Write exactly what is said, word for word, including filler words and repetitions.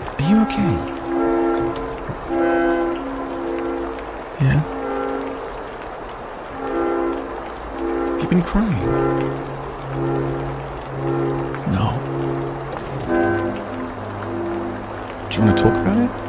Are you okay? Yeah? Have you been crying? No. Do you want to talk about it?